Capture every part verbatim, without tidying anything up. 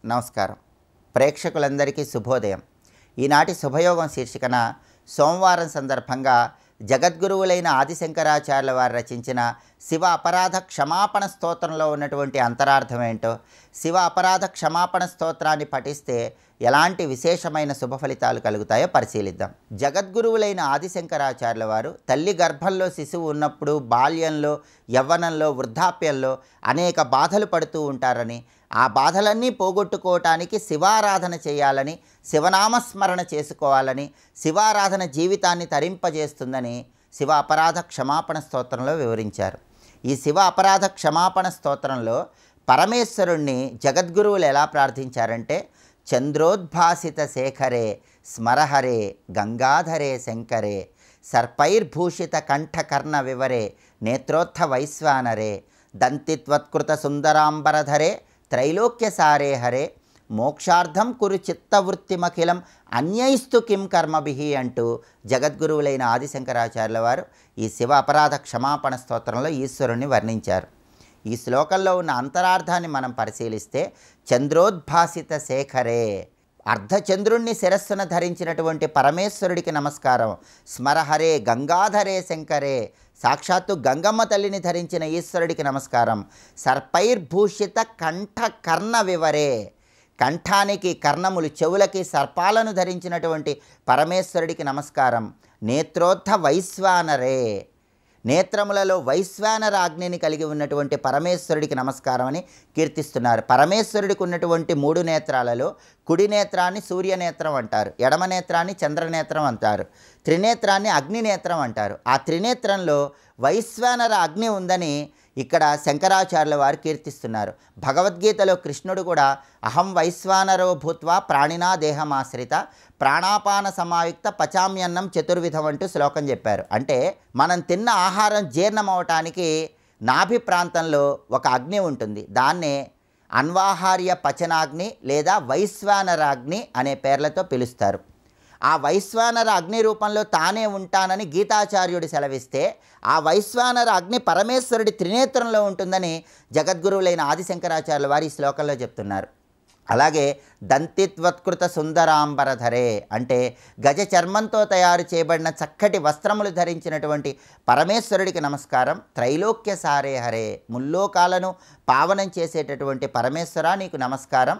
నమస్కారం. ప్రేక్షకులందరికీ శుభోదయం. ఈనాటి శుభయోగం శీర్షికన సోమవారం సందర్భంగా జగద్గురువులైన ఆదిశంకరాచార్యుల వారు రచించిన శివ అపరాధ క్షమాపణ స్తోత్రంలో ఉన్నటువంటి అంతరార్థం ఏంటో, శివ అపరాధ క్షమాపణ స్తోత్రాన్ని పఠిస్తే ఎలాంటి విశేషమైన శుభ ఫలితాలు కలుగుతాయో పరిశీలిద్దాం. జగద్గురువులైన ఆదిశంకరాచార్యుల వారు తల్లి గర్భంలో శిశువు ఉన్నప్పుడు బాల్యంలో, యవ్వనంలో, వృద్ధాప్యంలో అనేక బాధలు పడుతూ ఉంటారని, ఆ బాధలన్నీ పోగొట్టుకోవటానికి శివారాధన చేయాలని, శివనామస్మరణ చేసుకోవాలని, శివారాధన జీవితాన్ని తరింపజేస్తుందని శివ అపరాధ క్షమాపణ స్తోత్రంలో వివరించారు. ఈ శివ అపరాధ క్షమాపణ స్తోత్రంలో పరమేశ్వరుణ్ణి జగద్గురువులు ఎలా ప్రార్థించారంటే, చంద్రోద్భాసిత శేఖరే స్మరహరే గంగాధరే శంకరే సర్పైర్భూషిత కంఠకర్ణ వివరే నేత్రోత్థ వైశ్వానరే దంతిత్వత్కృత సుందరాంబరధరే త్రైలోక్య సారే హరే మోక్షార్థం కురు చిత్తవృత్తిమఖిలం అన్యైస్తు కిం కర్మభిహి అంటూ జగద్గురువులైన ఆదిశంకరాచార్యుల వారు ఈ శివ అపరాధ క్షమాపణ స్తోత్రంలో ఈశ్వరుణ్ణి వర్ణించారు. ఈ శ్లోకంలో ఉన్న అంతరార్థాన్ని మనం పరిశీలిస్తే, చంద్రోద్భాసిత శేఖరే, అర్ధచంద్రుణ్ణి శిరస్సున ధరించినటువంటి పరమేశ్వరుడికి నమస్కారం. స్మరహరే గంగాధరే శంకరే, సాక్షాత్తు గంగమ్మ తల్లిని ధరించిన ఈశ్వరుడికి నమస్కారం. సర్పైర్భూషిత కంఠ కర్ణ వివరే, కంఠానికి కర్ణములు, చెవులకి సర్పాలను ధరించినటువంటి పరమేశ్వరుడికి నమస్కారం. నేత్రోత్థ వైశ్వానరే, నేత్రములలో వైశ్వానర అగ్నిని కలిగి ఉన్నటువంటి పరమేశ్వరుడికి నమస్కారం అని కీర్తిస్తున్నారు. పరమేశ్వరుడికి ఉన్నటువంటి మూడు నేత్రాలలో కుడి నేత్రాన్ని సూర్యనేత్రం అంటారు, ఎడమ నేత్రాన్ని చంద్రనేత్రం అంటారు, త్రినేత్రాన్ని అగ్నినేత్రం అంటారు. ఆ త్రినేత్రంలో వైశ్వానర అగ్ని ఉందని ఇక్కడ శంకరాచార్యుల వారు కీర్తిస్తున్నారు. భగవద్గీతలో కృష్ణుడు కూడా అహం వైశ్వానరో భూత్వా ప్రాణినా దేహమాశ్రిత ప్రాణాపాన సమాయుక్త పచామ్యన్నం చతుర్విధం అంటూ శ్లోకం చెప్పారు. అంటే మనం తిన్న ఆహారం జీర్ణం అవటానికి నాభి ప్రాంతంలో ఒక అగ్ని ఉంటుంది. దాన్నే అన్వాహార్య పచనాగ్ని లేదా వైశ్వానరాగ్ని అనే పేర్లతో పిలుస్తారు. ఆ వైశ్వానర అగ్ని రూపంలో తానే ఉంటానని గీతాచార్యుడు సెలవిస్తే, ఆ వైశ్వానర అగ్ని పరమేశ్వరుడి త్రినేత్రంలో ఉంటుందని జగద్గురువులైన ఆదిశంకరాచార్యుల వారు ఈ శ్లోకంలో చెప్తున్నారు. అలాగే దంతిత్వత్కృత సుందరాంబరధరే అంటే గజ చర్మంతో తయారు చేయబడిన చక్కటి వస్త్రములు ధరించినటువంటి పరమేశ్వరుడికి నమస్కారం. త్రైలోక్య సారే హరే, ముల్లోకాలను పావనం చేసేటటువంటి పరమేశ్వరా నీకు నమస్కారం.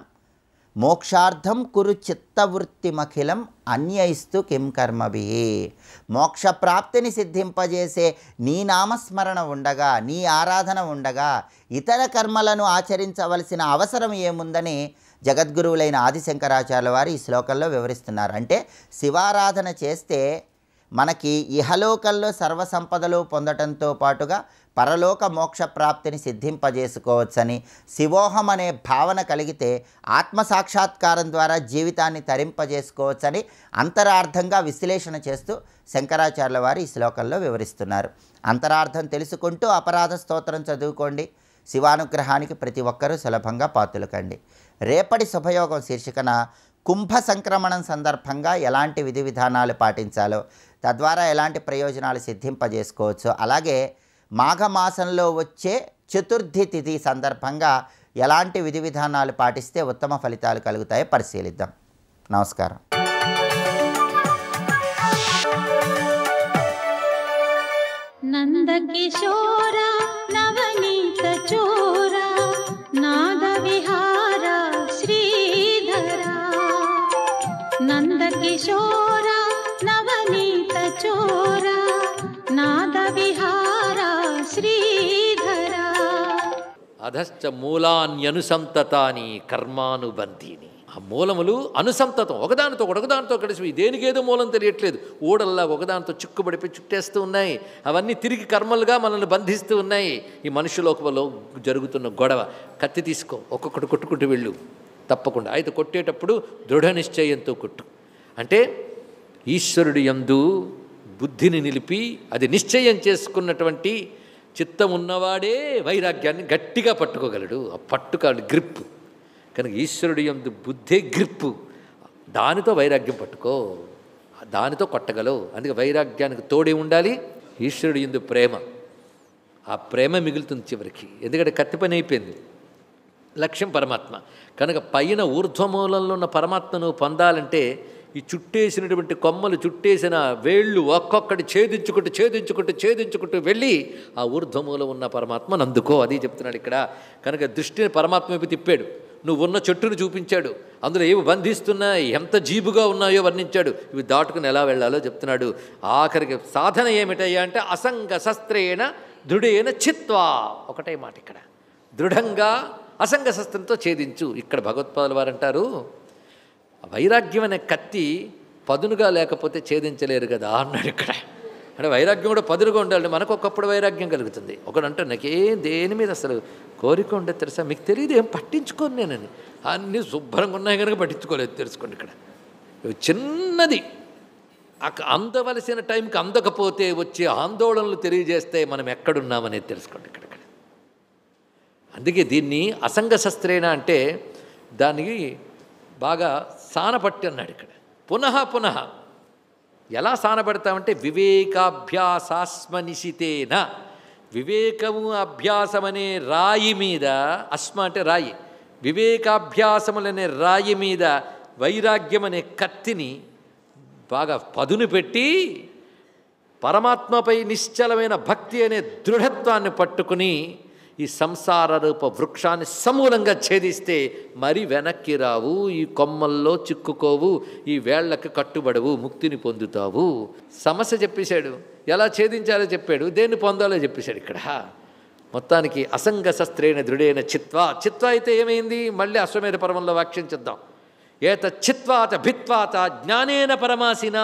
మోక్షార్థం కురు చిత్తవృత్తిమఖిలం అన్యైస్తు కిం కర్మభిహి, మోక్షప్రాప్తిని సిద్ధింపజేసే నీ నామస్మరణ ఉండగా, నీ ఆరాధన ఉండగా ఇతర కర్మలను ఆచరించవలసిన అవసరం ఏముందని జగద్గురువులైన ఆదిశంకరాచార్యుల వారు ఈ శ్లోకంలో వివరిస్తున్నారు. అంటే శివారాధన చేస్తే మనకి ఇహలోకంలో సర్వసంపదలు పొందటంతో పాటుగా పరలోక మోక్ష ప్రాప్తిని సిద్ధింపజేసుకోవచ్చని, శివోహం అనే భావన కలిగితే ఆత్మసాక్షాత్కారం ద్వారా జీవితాన్ని తరింపజేసుకోవచ్చని అంతరార్థంగా విశ్లేషణ చేస్తూ శంకరాచార్యుల వారు ఈ శ్లోకంలో వివరిస్తున్నారు. అంతరార్థం తెలుసుకుంటూ అపరాధ స్తోత్రం చదువుకోండి. శివానుగ్రహానికి ప్రతి ఒక్కరూ సులభంగా పాత్రులు కండి. రేపటి శుభయోగం శీర్షికన కుంభ సంక్రమణం సందర్భంగా ఎలాంటి విధి విధానాలు పాటించాలో, తద్వారా ఎలాంటి ప్రయోజనాలు సిద్ధింపజేసుకోవచ్చో, అలాగే మాఘమాసంలో వచ్చే చతుర్థి తిథి సందర్భంగా ఎలాంటి విధి విధానాలు పాటిస్తే ఉత్తమ ఫలితాలు కలుగుతాయో పరిశీలిద్దాం. నమస్కారం. నందకిశోర నవనీత చోర నాద విహార శ్రీధర, నందకిశోర నవనీత చోర నాద విహార శ్రీధర. అధశ్చ మూలాన్యనుసంతతాని కర్మానుబంధీని, ఆ మూలములు అనుసంతతం, ఒకదానితో ఒకదానితో కలిసి దేనికేదో మూలం తెలియట్లేదు, ఓడల్లా ఒకదానితో చిక్కుబడిపోయి చుట్టేస్తూ ఉన్నాయి. అవన్నీ తిరిగి కర్మలుగా మనల్ని బంధిస్తూ ఉన్నాయి. ఈ మనుషులోకంలో జరుగుతున్న గొడవ, కత్తి తీసుకో, ఒక్కొక్కటి కొట్టుకుంటూ వెళ్ళు, తప్పకుండా. అయితే కొట్టేటప్పుడు దృఢ నిశ్చయంతో కొట్టు. అంటే ఈశ్వరుడు యందు బుద్ధిని నిలిపి అది నిశ్చయం చేసుకున్నటువంటి చిత్తం ఉన్నవాడే వైరాగ్యాన్ని గట్టిగా పట్టుకోగలడు. ఆ పట్టుకాడు గ్రిప్ కనుక ఈశ్వరుడు యందు బుద్ధే గ్రిప్పు, దానితో వైరాగ్యం పట్టుకో, దానితో కొట్టగలవు. అందుకే వైరాగ్యానికి తోడే ఉండాలి ఈశ్వరుడు యందు ప్రేమ. ఆ ప్రేమ మిగులుతుంది చివరికి, ఎందుకంటే కత్తి పని అయిపోయింది. లక్ష్యం పరమాత్మ. కనుక పైన ఊర్ధ్వమూలంలో ఉన్న పరమాత్మను పొందాలంటే ఈ చుట్టేసినటువంటి కొమ్మలు చుట్టేసిన వేళ్ళు ఒక్కొక్కటి ఛేదించుకుంటూ ఛేదించుకుంటూ ఛేదించుకుంటూ వెళ్ళి ఆ ఊర్ధ్వమూలం ఉన్న పరమాత్మను అందుకో, అది చెప్తున్నాడు ఇక్కడ. కనుక దృష్టిని పరమాత్మ వైపు తిప్పాడు. నువ్వు ఉన్న చెట్టును చూపించాడు, అందులో ఏవి బంధిస్తున్నా ఎంత జీబుగా ఉన్నాయో వర్ణించాడు, ఇవి దాటుకుని ఎలా వెళ్ళాలో చెప్తున్నాడు. ఆఖరికి సాధన ఏమిటయ్యా అంటే అసంగ శస్త్రేణ దృఢేన చిత్వా, ఒకటే మాట ఇక్కడ, దృఢంగా అసంగ శస్త్రంతో ఛేదించు. ఇక్కడ భగవత్పాదుల వారు అంటారు, వైరాగ్యం అనే కత్తి పదునుగా లేకపోతే ఛేదించలేరు కదా అన్నాడు ఇక్కడ. అంటే వైరాగ్యం కూడా పదునుగా ఉండాలి. మనకు ఒకప్పుడు వైరాగ్యం కలుగుతుంది. ఒకడు అంటే నాకేం దేని మీద అసలు కోరిక ఉండేది తెలుసా, మీకు తెలియదు, ఏం పట్టించుకోను నేనని, అన్నీ శుభ్రంగా ఉన్నాయి కనుక పట్టించుకోలేదు, తెలుసుకోండి. ఇక్కడ చిన్నది అందవలసిన టైంకి అందకపోతే వచ్చే ఆందోళనలు తెలియజేస్తే మనం ఎక్కడున్నామనేది తెలుసుకోండి ఇక్కడ. అందుకే దీన్ని అసంగ శస్త్రేణ అంటే దానికి బాగా సానపట్టి అన్నాడు ఇక్కడ. పునః పునః ఎలా సానపడతామంటే వివేకాభ్యాసాస్మనిశితేన, వివేకము అభ్యాసమనే రాయి మీద, అస్మ అంటే రాయి, వివేకాభ్యాసములనే రాయి మీద వైరాగ్యం అనే కత్తిని బాగా పదును పెట్టి పరమాత్మపై నిశ్చలమైన భక్తి అనే దృఢత్వాన్ని పట్టుకుని ఈ సంసార రూప వృక్షాన్ని సమూలంగా ఛేదిస్తే మరి వెనక్కి రావు, ఈ కొమ్మల్లో చిక్కుకోవు, ఈ వేళ్లకు కట్టుబడవు, ముక్తిని పొందుతావు. సమస్య చెప్పేశాడు, ఎలా ఛేదించాలో చెప్పాడు, దేన్ని పొందాలో చెప్పేశాడు ఇక్కడ. మొత్తానికి అసంగ శస్త్రేణ దృఢేన చిత్వా, చిత్వ అయితే ఏమైంది, మళ్ళీ అశ్వమేధ పర్వంలో వాక్యం చేద్దాం. ఏత చిత్వాత భిత్వాత జ్ఞానేన పరమాసిన,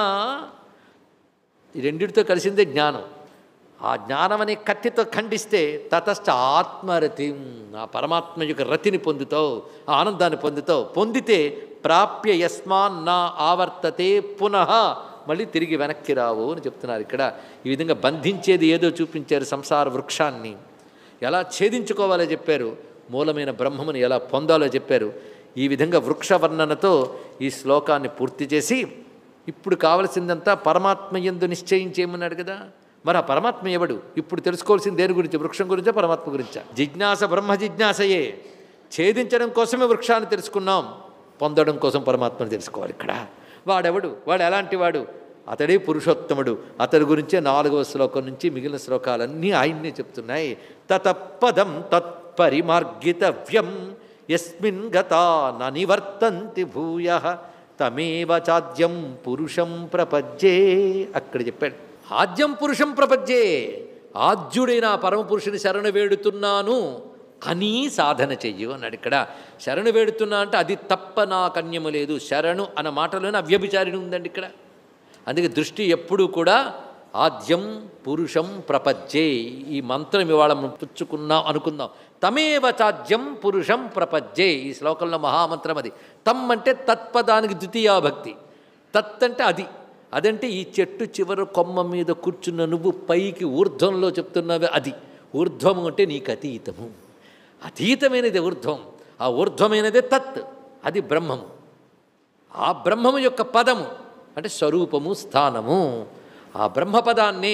ఈ రెండిటితో కలిసిందే జ్ఞానం. ఆ జ్ఞానం అనే కత్తితో ఖండిస్తే తతశ్చ ఆత్మరతి, ఆ పరమాత్మ యొక్క రతిని పొందుతావు, ఆ ఆనందాన్ని పొందుతావు. పొందితే ప్రాప్య యస్మాన్ నా ఆవర్తతే పునః, మళ్ళీ తిరిగి వెనక్కి రావు అని చెప్తున్నారు ఇక్కడ. ఈ విధంగా బంధించేది ఏదో చూపించారు, సంసార వృక్షాన్ని ఎలా ఛేదించుకోవాలో చెప్పారు, మూలమైన బ్రహ్మముని ఎలా పొందాలో చెప్పారు. ఈ విధంగా వృక్ష వర్ణనతో ఈ శ్లోకాన్ని పూర్తి చేసి ఇప్పుడు కావలసిందంతా పరమాత్మ యందు నిశ్చయించేయమన్నాడు కదా. మరి ఆ పరమాత్మ ఎవడు, ఇప్పుడు తెలుసుకోవాల్సింది దేని గురించి, వృక్షం గురించా పరమాత్మ గురించా? జిజ్ఞాస బ్రహ్మ జిజ్ఞాసయే. ఛేదించడం కోసమే వృక్షాన్ని తెలుసుకున్నాం, పొందడం కోసం పరమాత్మను తెలుసుకోవాలి ఇక్కడ. వాడెవడు, వాడు ఎలాంటి వాడు, అతడే పురుషోత్తముడు. అతడి గురించే నాలుగవ శ్లోకం నుంచి మిగిలిన శ్లోకాలన్నీ ఆయన్నే చెప్తున్నాయి. తతపదం తత్పరిమార్గితవ్యం యస్మిన్ గతా న నివర్తంతి భూయః తమేవ చాద్యం పురుషం ప్రపజ్యే. అక్కడ చెప్పాడు ఆద్యం పురుషం ప్రపజ్యే, ఆద్యుడైన పరమపురుషుని శరణు వేడుతున్నాను అని సాధన చెయ్యు అన్నాడు ఇక్కడ. శరణు వేడుతున్నా అంటే అది తప్ప నా కన్యము లేదు. శరణు అన్న మాటలోనే అవ్యభిచారిణి ఉందండి ఇక్కడ. అందుకే దృష్టి ఎప్పుడూ కూడా ఆద్యం పురుషం ప్రపజ్యే. ఈ మంత్రం ఇవాళ పుచ్చుకున్నాం అనుకుందాం. తమేవ చాద్యం పురుషం ప్రపజ్యే, ఈ శ్లోకంలో మహామంత్రం అది. తమ్ అంటే తత్పదానికి ద్వితీయాభక్తి, తత్ అంటే అది, అదంటే ఈ చెట్టు చివరి కొమ్మ మీద కూర్చున్న నువ్వు పైకి ఊర్ధ్వంలో చెప్తున్నావే అది. ఊర్ధ్వము అంటే నీకు అతీతము, అతీతమైనది ఊర్ధ్వం. ఆ ఊర్ధ్వమైనదే తత్, అది బ్రహ్మము. ఆ బ్రహ్మము యొక్క పదము అంటే స్వరూపము, స్థానము. ఆ బ్రహ్మపదాన్నే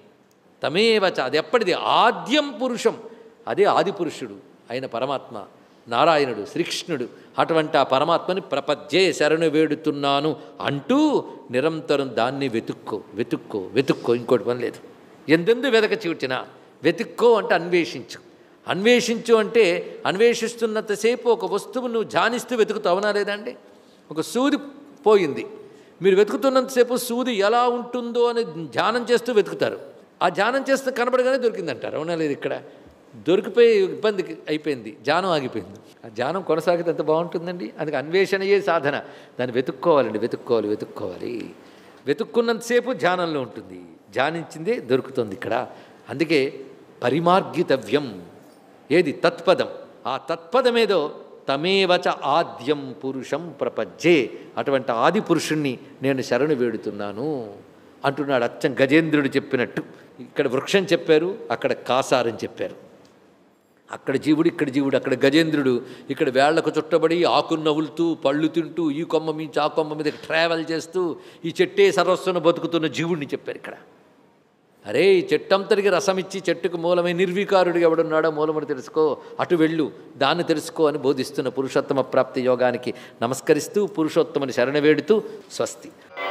తమేవచ, అది ఎప్పటిది, ఆద్యం పురుషం, అదే ఆదిపురుషుడు అయిన పరమాత్మ నారాయణుడు శ్రీకృష్ణుడు. అటువంటి ఆ పరమాత్మని ప్రపజ్యే, శరణు వేడుతున్నాను అంటూ నిరంతరం దాన్ని వెతుక్కో వెతుక్కో వెతుక్కో, ఇంకోటి పని లేదు. ఎందెందు వెదక చూచినా, వెతుక్కో అంటే అన్వేషించు, అన్వేషించు అంటే అన్వేషిస్తున్నంతసేపు ఒక వస్తువు నువ్వు ధ్యానిస్తూ వెతుకుతావు, అవునా లేదండి? ఒక సూది పోయింది, మీరు వెతుకుతున్నంతసేపు సూది ఎలా ఉంటుందో అని ధ్యానం చేస్తూ వెతుకుతారు. ఆ ధ్యానం చేస్తూ కనబడగానే దొరికిందంటారు, అవునా లేదు? ఇక్కడ దొరికిపోయి ఇబ్బంది అయిపోయింది, ధ్యానం ఆగిపోయింది. ఆ ధ్యానం కొనసాగితే ఎంత బాగుంటుందండి. అందుకే అన్వేషణయే సాధన. దాన్ని వెతుక్కోవాలండి, వెతుక్కోవాలి వెతుక్కోవాలి వెతుక్కున్నంతసేపు ధ్యానంలో ఉంటుంది, ధ్యానించిందే దొరుకుతుంది ఇక్కడ. అందుకే పరిమార్గితవ్యం ఏది, తత్పదం. ఆ తత్పదమేదో తమేవచ ఆద్యం పురుషం ప్రపజ్యే, అటువంటి ఆది పురుషుణ్ణి నేను శరణు వేడుతున్నాను అంటున్నాడు. అచ్చం గజేంద్రుడు చెప్పినట్టు. ఇక్కడ వృక్షం చెప్పారు, అక్కడ కాసారని చెప్పారు. అక్కడ జీవుడు, ఇక్కడ జీవుడు. అక్కడ గజేంద్రుడు, ఇక్కడ వేళ్లకు చుట్టబడి ఆకును నవ్వులుతూ పళ్ళు తింటూ ఈ కొమ్మ మించి ఆ కొమ్మ మీద ట్రావెల్ చేస్తూ ఈ చెట్టే సర్వస్వను బతుకుతున్న జీవుడిని చెప్పారు ఇక్కడ. అరే ఈ చెట్టంతటికి రసం ఇచ్చి చెట్టుకు మూలమై నిర్వికారుడిగా ఎవడున్నాడో మూలమును తెలుసుకో, అటు వెళ్ళు, దాన్ని తెలుసుకో అని బోధిస్తున్న పురుషోత్తమ ప్రాప్తి యోగానికి నమస్కరిస్తూ పురుషోత్తముని శరణ వేడుతూ స్వస్తి.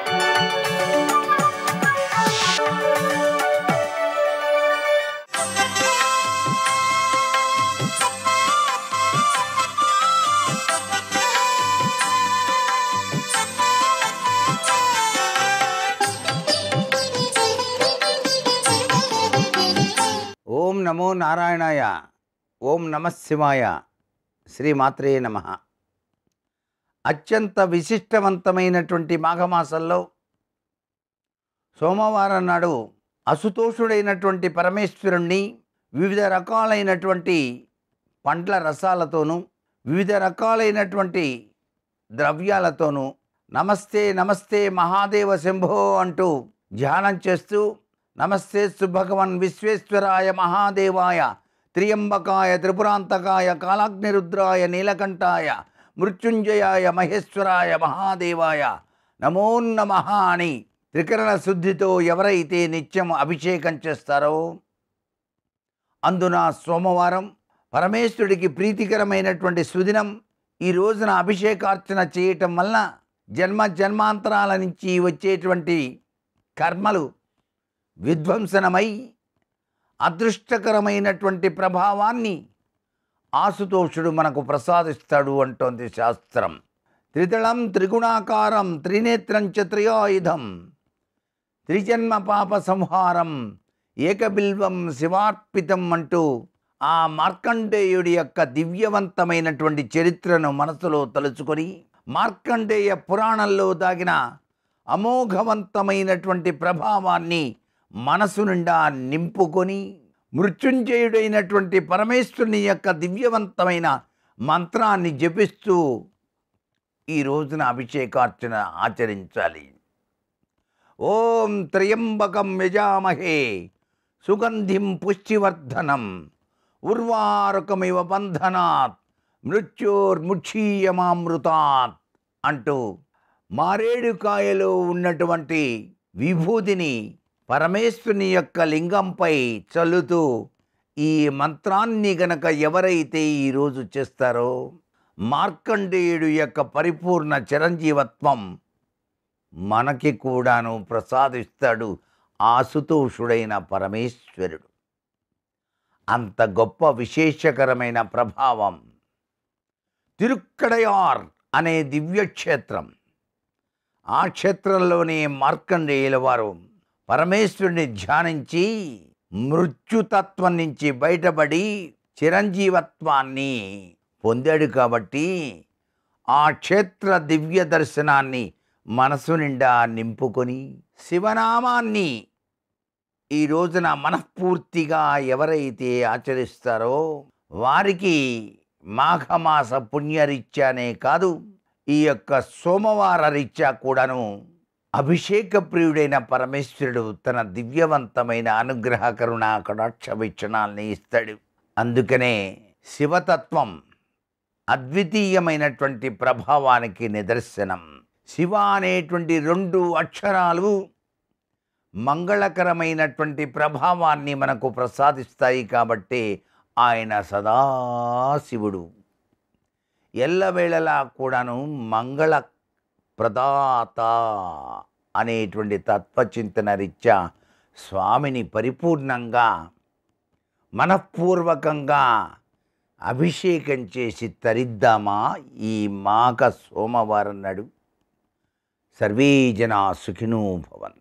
ఓం నమో నారాయణాయ. ఓం నమ శివాయ. శ్రీమాత్రే నమ. అత్యంత విశిష్టవంతమైనటువంటి మాఘమాసంలో సోమవారం నాడు అసుతోషుడైనటువంటి పరమేశ్వరుణ్ణి వివిధ రకాలైనటువంటి పండ్ల రసాలతోనూ వివిధ రకాలైనటువంటి ద్రవ్యాలతోనూ నమస్తే నమస్తే మహాదేవ శంభో అంటూ ధ్యానం చేస్తూ నమస్తే సుభగవన్ విశ్వేశ్వరాయ మహాదేవాయ త్రియంబకాయ త్రిపురాంతకాయ కాలాగ్నిరుద్రాయ నీలకంఠాయ మృత్యుంజయాయ మహేశ్వరాయ మహాదేవాయ నమో నమః అని త్రికరణ శుద్ధితో ఎవరైతే నిత్యం అభిషేకం చేస్తారో, అందున సోమవారం పరమేశ్వరుడికి ప్రీతికరమైనటువంటి సుదినం. ఈ రోజున అభిషేకార్చన చేయటం వలన జన్మ జన్మాంతరాల నుంచి వచ్చేటువంటి కర్మలు విధ్వంసనమై అదృష్టకరమైనటువంటి ప్రభావాన్ని ఆశుతోషుడు మనకు ప్రసాదిస్తాడు అంటోంది శాస్త్రం. త్రిదళం త్రిగుణాకారం త్రినేత్రం చ త్రయాయుధం త్రిజన్మ పాప సంహారం ఏకబిల్వం శివార్పితం అంటూ ఆ మార్కండేయుడి యొక్క దివ్యవంతమైనటువంటి చరిత్రను మనసులో తలుచుకొని మార్కండేయ పురాణంలో దాగిన అమోఘవంతమైనటువంటి ప్రభావాన్ని మనసు నిండా నింపుకొని మృత్యుంజయుడైనటువంటి పరమేశ్వరుని యొక్క దివ్యవంతమైన మంత్రాన్ని జపిస్తూ ఈ రోజున అభిషేకార్చన ఆచరించాలి. ఓం త్రయంబకం యజామహే సుగంధిం పుష్టివర్ధనం ఉర్వారుకమివ బంధనాత్ మృత్యోర్ముక్షీయమామృతాత్ అంటూ మారేడుకాయలో ఉన్నటువంటి విభూతిని పరమేశ్వరుని యొక్క లింగంపై చల్లుతూ ఈ మంత్రాన్ని గనక ఎవరైతే ఈరోజు చేస్తారో మార్కండేయుడు యొక్క పరిపూర్ణ చిరంజీవత్వం మనకి కూడాను ప్రసాదిస్తాడు ఆశుతోషుడైన పరమేశ్వరుడు. అంత గొప్ప విశేషకరమైన ప్రభావం తిరుక్కడయార్ అనే దివ్యక్షేత్రం. ఆ క్షేత్రంలోనే మార్కండేయుల వారు పరమేశ్వరుని ధ్యానించి మృత్యుతత్వం నుంచి బయటపడి చిరంజీవత్వాన్ని పొందాడు. కాబట్టి ఆ క్షేత్ర దివ్య దర్శనాన్ని మనసు నిండా నింపుకొని శివనామాన్ని ఈ రోజున మనఃపూర్తిగా ఎవరైతే ఆచరిస్తారో వారికి మాఘమాస పుణ్యరీత్యానే కాదు, ఈ యొక్క సోమవార రీత్యా కూడాను అభిషేక ప్రియుడైన పరమేశ్వరుడు తన దివ్యవంతమైన అనుగ్రహ కరుణ కటాక్ష వీక్షణాల్ని ఇస్తాడు. అందుకనే శివతత్వం అద్వితీయమైనటువంటి ప్రభావానికి నిదర్శనం. శివ అనేటువంటి రెండు అక్షరాలు మంగళకరమైనటువంటి ప్రభావాన్ని మనకు ప్రసాదిస్తాయి. కాబట్టి ఆయన సదాశివుడు, ఎల్లవేళలా కూడాను మంగళ ప్రదాత అనేటువంటి తత్వచింతన రీత్యా స్వామిని పరిపూర్ణంగా మనఃపూర్వకంగా అభిషేకం చేసి తరిద్దామా ఈ మాఘ సోమవారం నాడు. సర్వే జనా సుఖినో భవంతు.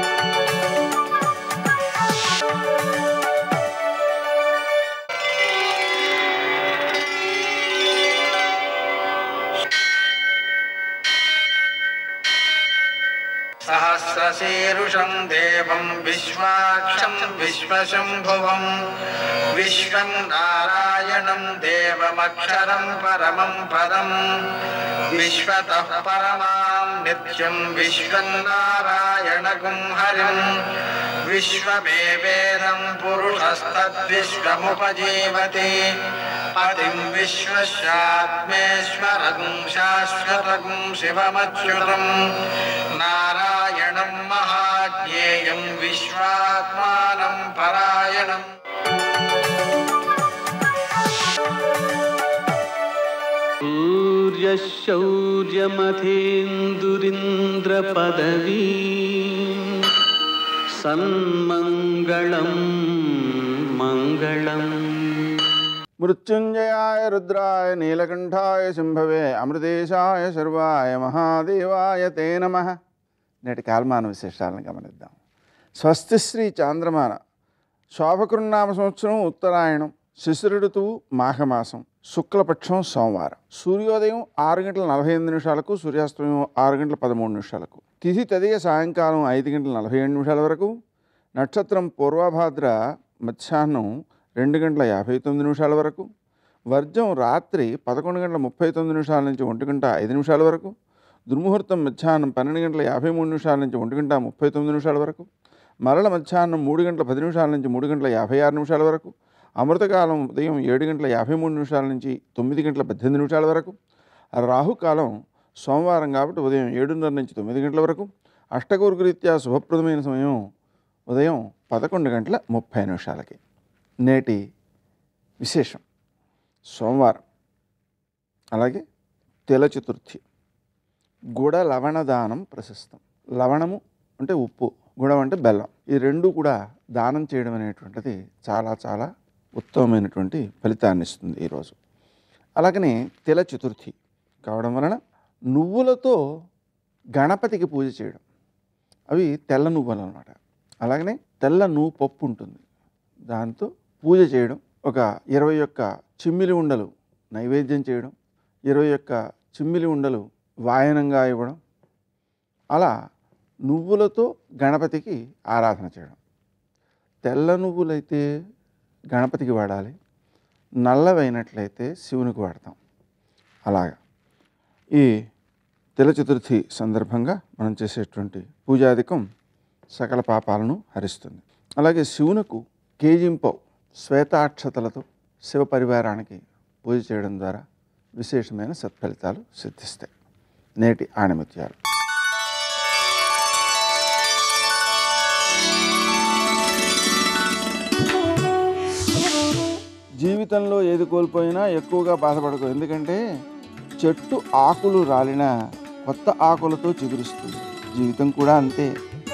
सहस्रशीरुषं देवं विश्वाक्षं विश्वशम्भुवं विश्वं नारायणं देवमक्षरं परमं पदं विश्वतः परमां नित्यं विश्वं नारायणगुं हरिं विश्वमेवेदं पुरुषस्तद्विश्वमुपजीवति पतिं विश्वस्यात्मेश्वरं शाश्वतं शिवमच्युतं नारायणं महाज्ञेयं यं विश्वात्मानं परायणम् सूर्यशौर्यमथेन्दुरिन्द्रपदवी सन्मङ्गलं मङ्गलम् మృత్యుంజయాయ రుద్రాయ నీలకంఠాయ శంభవే అమృతేశాయ శర్వాయ మహాదేవాయ తే నమః. నేటి కాలమాన విశేషాలను గమనిద్దాం. స్వస్తి శ్రీ చాంద్రమాన శోభకృన్నామ సంవత్సరం ఉత్తరాయణం, శిశిర ఋతువు మాఘమాసం, శుక్లపక్షం సోమవారం. సూర్యోదయం ఆరు గంటల నలభై ఎనిమిది నిమిషాలకు, సూర్యాస్తమయం ఆరు గంటల పదమూడు నిమిషాలకు. తిథి తదియ సాయంకాలం ఐదు గంటల నలభై ఏడు నిమిషాల వరకు. నక్షత్రం పూర్వభాద్ర మధ్యాహ్నం రెండు గంటల యాభై తొమ్మిది నిమిషాల వరకు. వర్జం రాత్రి పదకొండు గంటల ముప్పై తొమ్మిది నిమిషాల నుంచి ఒంటి గంట ఐదు నిమిషాల వరకు. దుర్ముహూర్తం మధ్యాహ్నం పన్నెండు గంటల యాభై మూడు నిమిషాల నుంచి ఒంటి గంట ముప్పై తొమ్మిది నిమిషాల వరకు. మరల మధ్యాహ్నం మూడు గంటల పది నిమిషాల నుంచి మూడు గంటల యాభై ఆరు నిమిషాల వరకు. అమృతకాలం ఉదయం ఏడు గంటల యాభై మూడు నిమిషాల నుంచి తొమ్మిది గంటల పద్దెనిమిది నిమిషాల వరకు. రాహుకాలం సోమవారం కాబట్టి ఉదయం ఏడున్నర నుంచి తొమ్మిది గంటల వరకు. అష్టకూర్గరీత్యా శుభప్రదమైన సమయం ఉదయం పదకొండు గంటల ముప్పై నిమిషాలకి. నేటి విశేషం సోమవారం, అలాగే తెల చతుర్థి. గుడ లవణ దానం ప్రశస్తం. లవణము అంటే ఉప్పు, గుడం అంటే బెల్లం. ఈ రెండు కూడా దానం చేయడం అనేటువంటిది చాలా చాలా ఉత్తమమైనటువంటి ఫలితాన్ని ఇస్తుంది ఈరోజు. అలాగనే తెల చతుర్థి కావడం వలన నువ్వులతో గణపతికి పూజ చేయడం. అవి తెల్ల నువ్వులు అన్నమాట. అలాగనే తెల్ల నువ్వు పప్పు ఉంటుంది, దాంతో పూజ చేయడం. ఒక ఇరవై ఒక్క చిమ్మిలి ఉండలు నైవేద్యం చేయడం, ఇరవై ఒక్క చిమ్మిలి ఉండలు వాయనంగా ఇవ్వడం. అలా నువ్వులతో గణపతికి ఆరాధన చేయడం. తెల్ల నువ్వులైతే గణపతికి వాడాలి, నల్లవైనట్లయితే శివునికి వాడతాం. అలాగా ఈ తెల చతుర్థి సందర్భంగా మనం చేసేటువంటి పూజాధికం సకల పాపాలను హరిస్తుంది. అలాగే శివునకు కేజింపవు శ్వేతాక్షతలతో శివ పరివారానికి పూజ చేయడం ద్వారా విశేషమైన సత్ఫలితాలు సిద్ధిస్తాయి. నేటి ఆణిముత్యాలు. జీవితంలో ఏది కోల్పోయినా ఎక్కువగా బాధపడకు. ఎందుకంటే చెట్టు ఆకులు రాలినా కొత్త ఆకులతో చిగురుస్తుంది. జీవితం కూడా అంతే.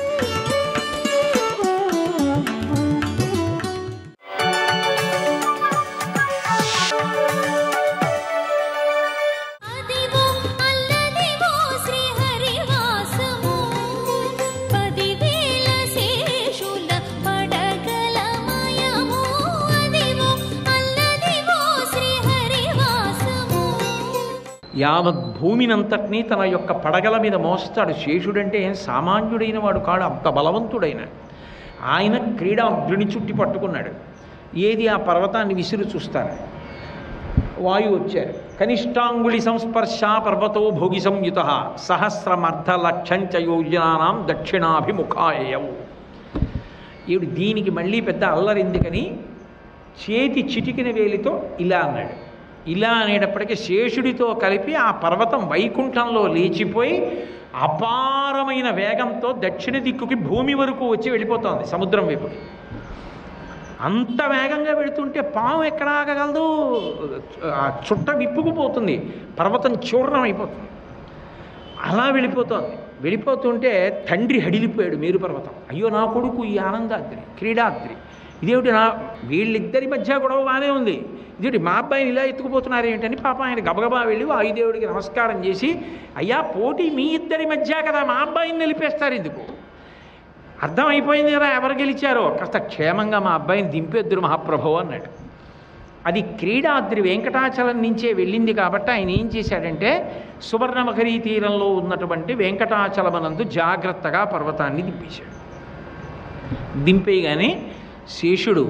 యావత్ భూమినంతటినీ తన యొక్క పడగల మీద మోస్తాడు. శేషుడంటే ఏం సామాన్యుడైన వాడు కాడు, అంత బలవంతుడైన ఆయన క్రీడాగ్ని చుట్టి పట్టుకున్నాడు. ఏది ఆ పర్వతాన్ని విసిరు చూస్తారు. వాయువు వచ్చారు. కనిష్టాంగుళి సంస్పర్శ పర్వతో భోగి సంయుత సహస్రమర్ధ లక్షంచ యోజనానాం దక్షిణాభిముఖాయవు. ఈవిడు దీనికి మళ్ళీ పెద్ద అల్లరిందుకని చేతి చిటికిన వేలితో ఇలా అన్నాడు. ఇలా అనేటప్పటికీ శేషుడితో కలిపి ఆ పర్వతం వైకుంఠంలో లేచిపోయి అపారమైన వేగంతో దక్షిణ దిక్కుకి భూమి వరకు వచ్చి వెళ్ళిపోతుంది, సముద్రం వైపుకి. అంత వేగంగా వెళుతుంటే పాము ఎక్కడ ఆగగలదు? ఆ చుట్ట విప్పుకుపోతుంది, పర్వతం చూర్ణం అయిపోతుంది. అలా వెళ్ళిపోతుంది. వెళ్ళిపోతుంటే తండ్రి హడిలిపోయాడు మేరు పర్వతం. అయ్యో నా కొడుకు ఈ ఆనందాద్రి, క్రీడాద్రి, ఇదేమిటి నా వీళ్ళిద్దరి మధ్య గొడవ బాగానే ఉంది, ఇదేంటి మా అబ్బాయిని ఇలా ఎత్తుకుపోతున్నారు ఏంటని పాప ఆయన గబగబా వెళ్ళి వాయుదేవుడికి నమస్కారం చేసి, అయ్యా పోటీ మీ ఇద్దరి మధ్య కదా, మా అబ్బాయిని నిలిపేస్తారు ఎందుకు? అర్థమైపోయింది కదా ఎవరు గెలిచారో, కాస్త క్షేమంగా మా అబ్బాయిని దింపేద్దురు మహాప్రభు అన్నాడు. అది క్రీడాద్రి వెంకటాచలం నుంచే వెళ్ళింది కాబట్టి ఆయన ఏం చేశాడంటే సువర్ణమఖరీ తీరంలో ఉన్నటువంటి వెంకటాచలమనందు జాగ్రత్తగా పర్వతాన్ని దింపేశాడు. దింపేయగానే శేషుడు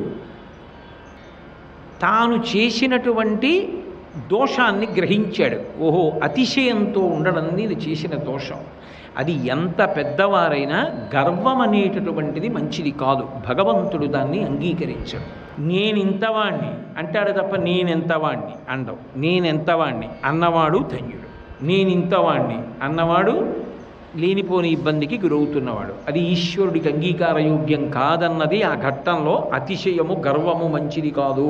తాను చేసినటువంటి దోషాన్ని గ్రహించాడు. ఓహో, అతిశయంతో ఉండడం ఇది చేసిన దోషం. అది ఎంత పెద్దవారైనా గర్వం అనేటటువంటిది మంచిది కాదు. భగవంతుడు దాన్ని అంగీకరించాడు. నేనింతవాణ్ణి అంటాడు తప్ప నేనెంతవాణ్ణి అండవు. నేనెంతవాణ్ణి అన్నవాడు ధన్యుడు, నేనింతవాణ్ణి అన్నవాడు లేనిపోని ఇబ్బందికి గురవుతున్నవాడు. అది ఈశ్వరుడికి అంగీకారయోగ్యం కాదన్నది ఆ ఘట్టంలో అతిశయము గర్వము మంచిది కాదు.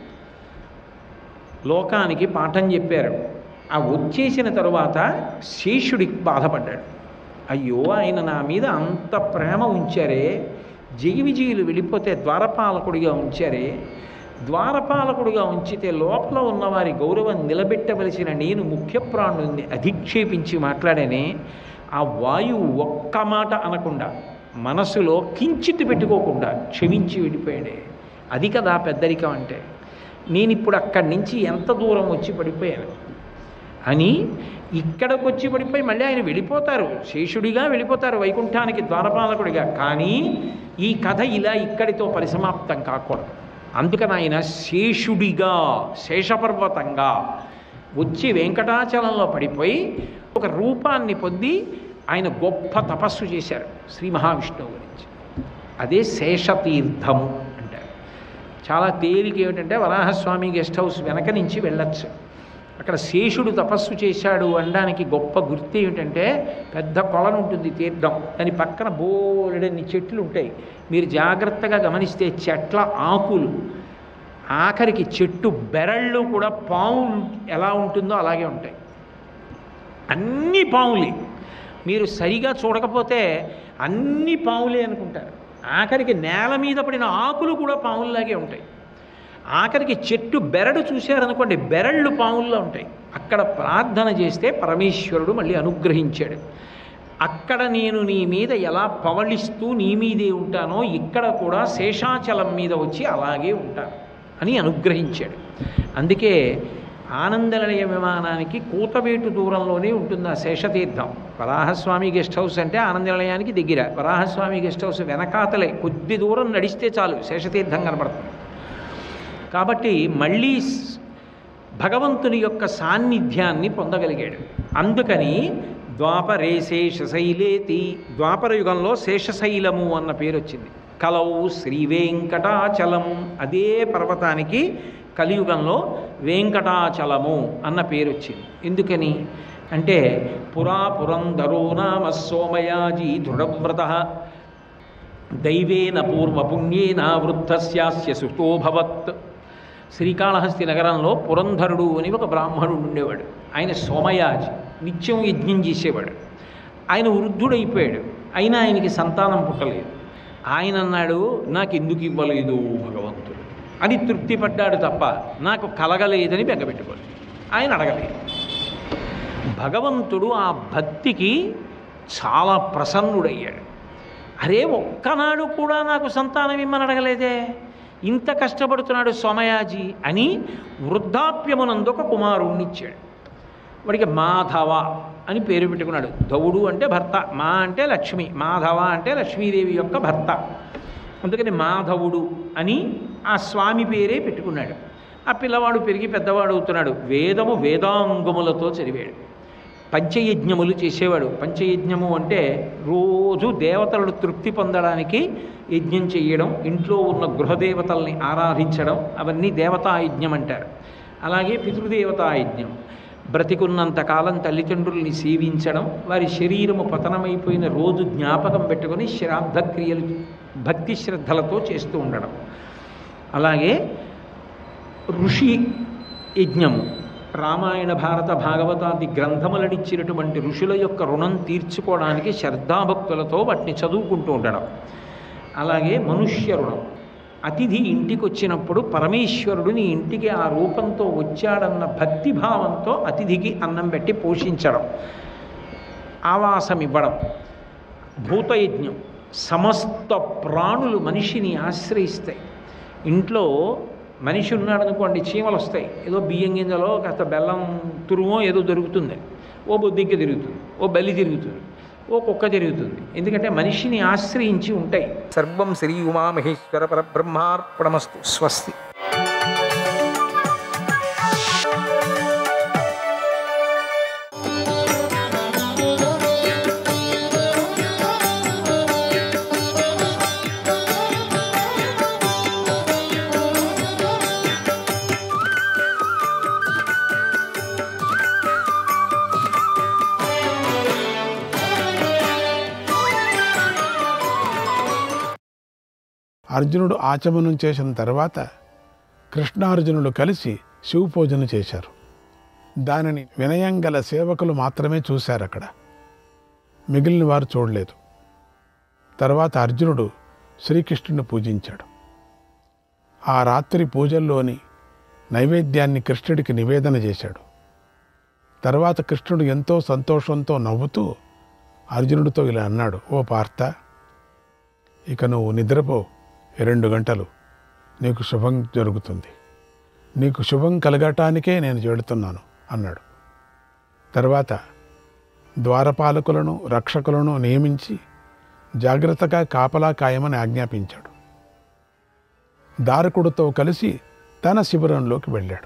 లోకానికి పాఠం చెప్పారు. ఆ వచ్చేసిన తరువాత శేషుడికి బాధపడ్డాడు. అయ్యో, ఆయన నా మీద అంత ప్రేమ ఉంచారే, జగి విజయులు వెళ్ళిపోతే ద్వారపాలకుడిగా ఉంచారే, ద్వారపాలకుడిగా ఉంచితే లోపల ఉన్నవారి గౌరవం నిలబెట్టవలసిన నేను ముఖ్య ప్రాణుని అధిక్షేపించి మాట్లాడానే, ఆ వాయువు ఒక్క మాట అనకుండా మనసులో కించిత్ పెట్టుకోకుండా క్షమించి వెళ్ళిపోయాడే. అది కదా పెద్దరికం అంటే. నేను ఇప్పుడు అక్కడి నుంచి ఎంత దూరం వచ్చి పడిపోయాను అని ఇక్కడికి వచ్చి పడిపోయి మళ్ళీ ఆయన వెళ్ళిపోతారు, శేషుడిగా వెళ్ళిపోతారు వైకుంఠానికి ద్వారపాలకుడిగా. కానీ ఈ కథ ఇలా ఇక్కడితో పరిసమాప్తం కాకూడదు. అందుకని ఆయన శేషుడిగా, శేషపర్వతంగా వచ్చి వెంకటాచలంలో పడిపోయి ఒక రూపాన్ని పొంది ఆయన గొప్ప తపస్సు చేశారు శ్రీ మహావిష్ణువు గురించి. అదే శేషతీర్థము అంటారు. చాలా తేలిక ఏమిటంటే వరాహస్వామి గెస్ట్ హౌస్ వెనక నుంచి వెళ్ళచ్చు. అక్కడ శేషుడు తపస్సు చేశాడు అనడానికి గొప్ప గుర్తు ఏమిటంటే పెద్ద కొలను ఉంటుంది తీర్థం, దాని పక్కన బోలెడన్ని చెట్లు ఉంటాయి. మీరు జాగ్రత్తగా గమనిస్తే చెట్ల ఆకులు, ఆఖరికి చెట్టు బెరళ్ళు కూడా పాములు ఎలా ఉంటుందో అలాగే ఉంటాయి. అన్ని పాములే. మీరు సరిగా చూడకపోతే అన్ని పాములే అనుకుంటారు. ఆఖరికి నేల మీద పడిన ఆకులు కూడా పాముల్లాగే ఉంటాయి. ఆఖరికి చెట్టు బెరడు చూశారనుకోండి, బెరళ్ళు పాముల్లో ఉంటాయి. అక్కడ ప్రార్థన చేస్తే పరమేశ్వరుడు మళ్ళీ అనుగ్రహించాడు. అక్కడ నేను నీ మీద ఎలా పవళిస్తూ నీ మీదే ఉంటానో ఇక్కడ కూడా శేషాచలం మీద వచ్చి అలాగే ఉంటాను అని అనుగ్రహించాడు. అందుకే ఆనందనిలయ విమానానికి కూతవేటు దూరంలోనే ఉంటుంది ఆ శేషతీర్థం. వరాహస్వామి గెస్ట్ హౌస్ అంటే ఆనందనిలయానికి దగ్గర, వరాహస్వామి గెస్ట్ హౌస్ వెనకాతలే కొద్ది దూరం నడిస్తే చాలు శేషతీర్థం కనబడుతుంది. కాబట్టి మళ్ళీ భగవంతుని యొక్క సాన్నిధ్యాన్ని పొందగలిగాడు. అందుకని ద్వాపరే శేషశైలేతి, ద్వాపర యుగంలో శేషశైలము అన్న పేరు వచ్చింది. కలౌ శ్రీ వెంకటాచలం, అదే పర్వతానికి కలియుగంలో వెంకటాచలము అన్న పేరు వచ్చింది. ఎందుకని అంటే పురా పురంధరో నామ సోమయాజీ దృఢవ్రత దైవేన పూర్వపుణ్యేన వృద్ధస్యాస్య సుతోభవత్. శ్రీకాళహస్తి నగరంలో పురంధరుడు అని ఒక బ్రాహ్మణుడు ఉండేవాడు. ఆయన సోమయాజి, నిత్యం యజ్ఞం చేసేవాడు. ఆయన వృద్ధుడైపోయాడు, అయినా ఆయనకి సంతానం పుట్టలేదు. ఆయన అన్నాడు, నాకు ఎందుకు ఇవ్వలేదు భగవంతుడు అని తృప్తి పడ్డాడు తప్ప నాకు కలగలేదని బెంగపెట్టుకోలేదు. ఆయన అడగలేదు. భగవంతుడు ఆ భక్తికి చాలా ప్రసన్నుడయ్యాడు. అరే, ఒక్కనాడు కూడా నాకు సంతానం ఇమ్మని అడగలేదే, ఇంత కష్టపడుతున్నాడు సోమయాజి అని వృద్ధాప్యమునందు ఒక కుమారుణ్ణిచ్చాడు. వాడికి మాధవ అని పేరు పెట్టుకున్నాడు. ధవుడు అంటే భర్త, మా అంటే లక్ష్మి, మాధవ అంటే లక్ష్మీదేవి యొక్క భర్త. అందుకని మాధవుడు అని ఆ స్వామి పేరే పెట్టుకున్నాడు. ఆ పిల్లవాడు పెరిగి పెద్దవాడు అవుతున్నాడు. వేదము వేదాంగములతో చదివాడు. పంచయజ్ఞములు చేసేవాడు. పంచయజ్ఞము అంటే రోజు దేవతలను తృప్తి పొందడానికి యజ్ఞం చేయడం, ఇంట్లో ఉన్న గృహదేవతల్ని ఆరాధించడం, అవన్నీ దేవతాయజ్ఞం అంటారు. అలాగే పితృదేవతాయజ్ఞం, బ్రతికున్నంతకాలం తల్లిదండ్రుల్ని సేవించడం, వారి శరీరము పతనమైపోయిన రోజు జ్ఞాపకం పెట్టుకొని శ్రాద్ధక్రియలు భక్తి శ్రద్ధలతో చేస్తూ ఉండడం. అలాగే ఋషి యజ్ఞము, రామాయణ భారత భాగవతాది గ్రంథములనిచ్చినటువంటి ఋషుల యొక్క రుణం తీర్చుకోవడానికి శ్రద్ధాభక్తులతో వాటిని చదువుకుంటూ ఉండడం. అలాగే మనుష్య రుణం, అతిథి ఇంటికి వచ్చినప్పుడు పరమేశ్వరుడు నీ ఇంటికి ఆ రూపంతో వచ్చాడన్న భక్తిభావంతో అతిథికి అన్నం పెట్టి పోషించడం, ఆవాసం ఇవ్వడం. భూతయజ్ఞం, సమస్త ప్రాణులు మనిషిని ఆశ్రయిస్తాయి. ఇంట్లో మనిషి ఉన్నాడనుకోండి, చీమలు వస్తాయి. ఏదో బియ్యం గింజలో కాస్త బెల్లం తురుమో ఏదో దొరుకుతుంది, ఓ బొద్దింక తిరుగుతుంది, ఓ బలి తిరుగుతుంది, ఓ కుక్క తిరుగుతుంది. ఎందుకంటే మనిషిని ఆశ్రయించి ఉంటాయి. సర్వం శ్రీ ఉమామహేశ్వర పరబ్రహ్మార్పణమస్తు. స్వస్తి. అర్జునుడు ఆచమనం చేసిన తర్వాత కృష్ణార్జునులు కలిసి శివ పూజను చేశారు. దానిని వినయం గల సేవకులు మాత్రమే చూశారు. అక్కడ మిగిలిన వారు చూడలేదు. తర్వాత అర్జునుడు శ్రీకృష్ణుని పూజించాడు. ఆ రాత్రి పూజల్లోని నైవేద్యాన్ని కృష్ణుడికి నివేదన చేశాడు. తర్వాత కృష్ణుడు ఎంతో సంతోషంతో నవ్వుతూ అర్జునుడితో ఇలా అన్నాడు, ఓ పార్థ, ఇక నువ్వు నిద్రపో, రెండు గంటలు నీకు శుభం జరుగుతుంది. నీకు శుభం కలగటానికే నేను చేడుతున్నాను అన్నాడు. తర్వాత ద్వారపాలకులను రక్షకులను నియమించి జాగ్రత్తగా కాపలా కాయమని ఆజ్ఞాపించాడు. దారకుడితో కలిసి తన శిబిరంలోకి వెళ్ళాడు.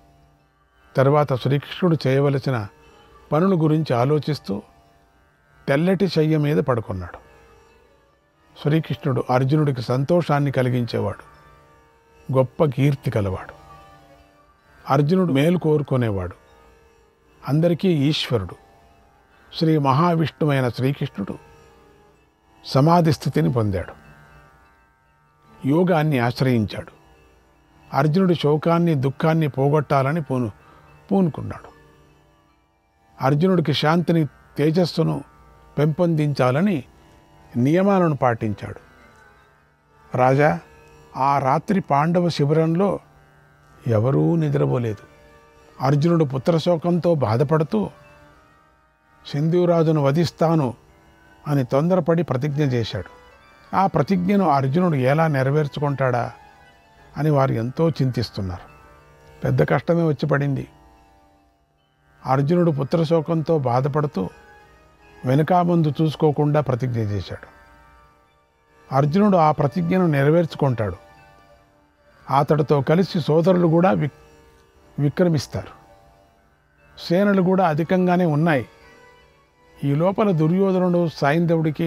తర్వాత శ్రీకృష్ణుడు చేయవలసిన పనుల గురించి ఆలోచిస్తూ తెల్లటి శయ్య మీద పడుకున్నాడు. శ్రీకృష్ణుడు అర్జునుడికి సంతోషాన్ని కలిగించేవాడు, గొప్ప కీర్తి కలవాడు. అర్జునుడు మేలు కోరుకునేవాడు, అందరికీ ఈశ్వరుడు. శ్రీ మహావిష్ణువైన శ్రీకృష్ణుడు సమాధి స్థితిని పొందాడు, యోగాన్ని ఆశ్రయించాడు. అర్జునుడి శోకాన్ని దుఃఖాన్ని పోగొట్టాలని పూను పూనుకున్నాడు. అర్జునుడికి శాంతిని తేజస్సును పెంపొందించాలని నియమాలను పాటించాడు. రాజా, ఆ రాత్రి పాండవ శిబిరంలో ఎవరూ నిద్రపోలేదు. అర్జునుడు పుత్రశోకంతో బాధపడుతూ సింధురాజును వధిస్తాను అని తొందరపడి ప్రతిజ్ఞ చేశాడు. ఆ ప్రతిజ్ఞను అర్జునుడు ఎలా నెరవేర్చుకుంటాడా అని వారు ఎంతో చింతిస్తున్నారు. పెద్ద కష్టమే వచ్చి పడింది. అర్జునుడు పుత్రశోకంతో బాధపడుతూ వెనుకా ముందు చూసుకోకుండా ప్రతిజ్ఞ చేశాడు. అర్జునుడు ఆ ప్రతిజ్ఞను నెరవేర్చుకుంటాడు. అతడితో కలిసి సోదరులు కూడా వి విక్రమిస్తారు. సేనలు కూడా అధికంగానే ఉన్నాయి. ఈ లోపల దుర్యోధనుడు సైంధవుడికి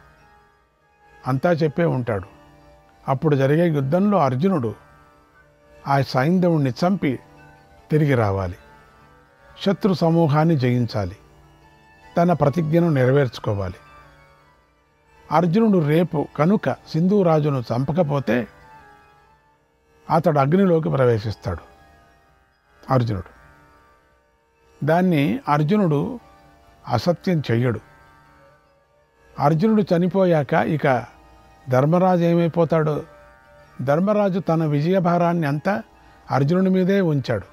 అంతా చెప్పే ఉంటాడు. అప్పుడు జరిగే యుద్ధంలో అర్జునుడు ఆ సైంధవుడిని చంపి తిరిగి రావాలి, శత్రు సమూహాన్ని జయించాలి, తన ప్రతిజ్ఞను నెరవేర్చుకోవాలి. అర్జునుడు రేపు కనుక సింధురాజును చంపకపోతే అతడు అగ్నిలోకి ప్రవేశిస్తాడు. అర్జునుడు దాన్ని అర్జునుడు అసత్యం చెయ్యడు. అర్జునుడు చనిపోయాక ఇక ధర్మరాజు ఏమైపోతాడు? ధర్మరాజు తన విజయభారాన్ని అంతా అర్జునుడి మీదే ఉంచాడు.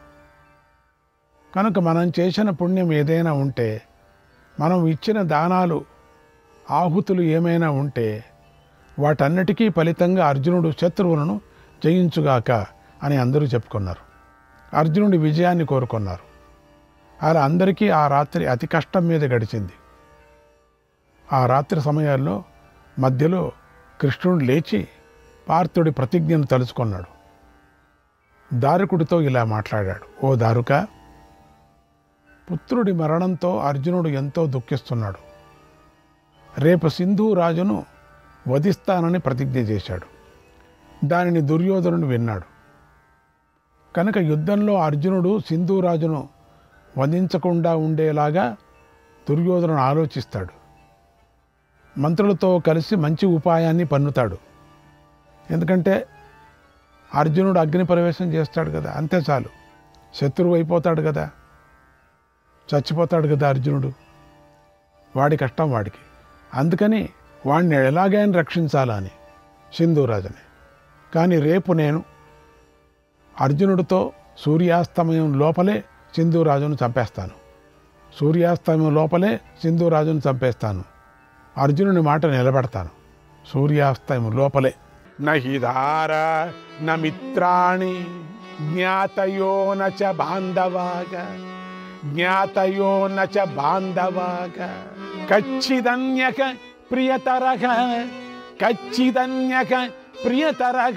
కనుక మనం చేసిన పుణ్యం ఏదైనా ఉంటే, మనం ఇచ్చిన దానాలు ఆహుతులు ఏమైనా ఉంటే వాటన్నిటికీ ఫలితంగా అర్జునుడు శత్రువులను జయించుగాక అని అందరూ చెప్పుకున్నారు. అర్జునుడి విజయాన్ని కోరుకున్నారు. అలా అందరికీ ఆ రాత్రి అతి కష్టం మీద గడిచింది. ఆ రాత్రి సమయాల్లో మధ్యలో కృష్ణుడు లేచి పార్థుడి ప్రతిజ్ఞను తలుచుకున్నాడు. దారుకుడితో ఇలా మాట్లాడాడు, ఓ దారుక, పుత్రుడి మరణంతో అర్జునుడు ఎంతో దుఃఖిస్తున్నాడు. రేపు సింధురాజును వధిస్తానని ప్రతిజ్ఞ చేశాడు. దానిని దుర్యోధనుడు విన్నాడు. కనుక యుద్ధంలో అర్జునుడు సింధురాజును వధించకుండా ఉండేలాగా దుర్యోధనుడు ఆలోచిస్తాడు. మంత్రులతో కలిసి మంచి ఉపాయాన్ని పన్నుతాడు. ఎందుకంటే అర్జునుడు అగ్ని ప్రవేశం చేస్తాడు కదా, అంతే చాలు, శత్రువు అయిపోతాడు కదా, చచ్చిపోతాడు కదా అర్జునుడు. వాడి కష్టం వాడికి. అందుకని వాడిని ఎలాగైనా రక్షించాలా అని సింధురాజుని. కానీ రేపు నేను అర్జునుడితో సూర్యాస్తమయం లోపలే సింధురాజును చంపేస్తాను. సూర్యాస్తమయం లోపలే సింధురాజును చంపేస్తాను. అర్జునుని మాట నిలబెడతాను. సూర్యాస్తమయం లోపలే. నహిదార న మిత్రాణి జ్ఞాతయో నచ బాంధవాగ జ్ఞాతయో నచ బాంధవాగ కచ్చిదన్యక ప్రియతరగ కచ్చిదన్యక ప్రియతరగ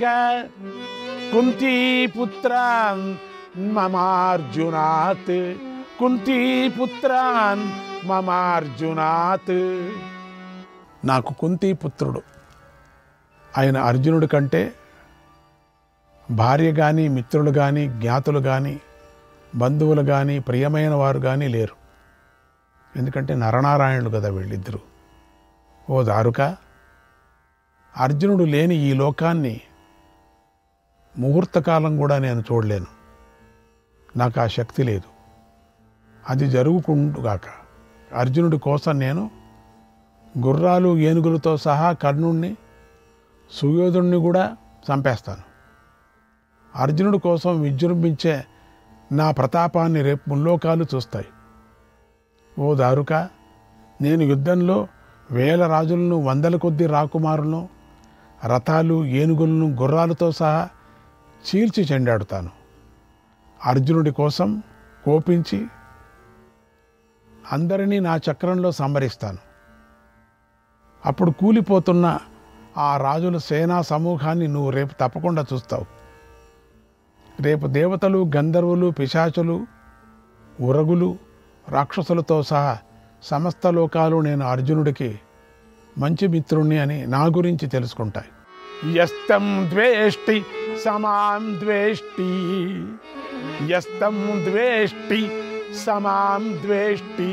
కుంతీపుత్రాన్ మమార్జునాత్ కుంతీపుత్రాన్ మమార్జునాత్. నాకు కుంతీపుత్రుడు ఆయన అర్జునుడి కంటే భార్య కానీ మిత్రులు కానీ జ్ఞాతులు కానీ బంధువులు కానీ ప్రియమైన వారు కానీ లేరు. ఎందుకంటే నరనారాయణులు కదా వీళ్ళిద్దరూ. ఓ దారుక, అర్జునుడు లేని ఈ లోకాన్ని ముహూర్తకాలం కూడా నేను చూడలేను. నాకు ఆ శక్తి లేదు. అది జరుగుకుండుగాక. అర్జునుడి కోసం నేను గుర్రాలు ఏనుగులతో సహా కర్ణుణ్ణి సుయోధుణ్ణి కూడా చంపేస్తాను. అర్జునుడి కోసం విజృంభించే నా ప్రతాపాన్ని రేపు ముల్లోకాలు చూస్తాయి. ఓ దారుక, నేను యుద్ధంలో వేల రాజులను, వందల కొద్ది రాకుమారులను, రథాలు, ఏనుగులను, గుర్రాలతో సహా చీల్చి చెండాడుతాను. అర్జునుడి కోసం కోపించి అందరినీ నా చక్రంలో సంహరిస్తాను. అప్పుడు కూలిపోతున్న ఆ రాజుల సేనా సమూహాన్ని నువ్వు రేపు తప్పకుండా చూస్తావు. రేపు దేవతలు, గంధర్వులు, పిశాచులు, ఉరగులు, రాక్షసులతో సహా సమస్త లోకాలు నేను అర్జునుడికి మంచి మిత్రుణ్ణి అని నా గురించి తెలుసుకుంటాయి. యస్తం ద్వేష్టి సమాం ద్వేష్టి, యస్తం ద్వేష్టి సమాం ద్వేష్టి,